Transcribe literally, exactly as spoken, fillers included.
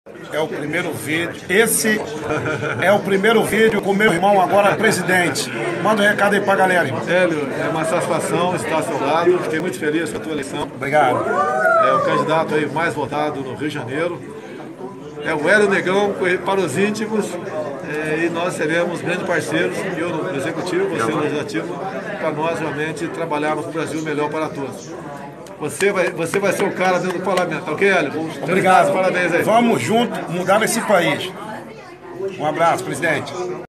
É o primeiro vídeo. Esse é o primeiro vídeo com meu irmão agora presidente. Manda um recado aí pra galera, irmão. Hélio, é uma satisfação estar ao seu lado. Fiquei muito feliz com a tua eleição. Obrigado. É o candidato aí mais votado no Rio de Janeiro. É o Hélio Negão para os íntimos. É, e nós seremos grandes parceiros, eu no Executivo, você no Legislativo, para nós realmente trabalharmos o Brasil melhor para todos. Você vai, você vai ser o cara dentro do parlamento, ok, Hélio? Obrigado. Parabéns aí. Vamos junto mudar esse país. Um abraço, presidente.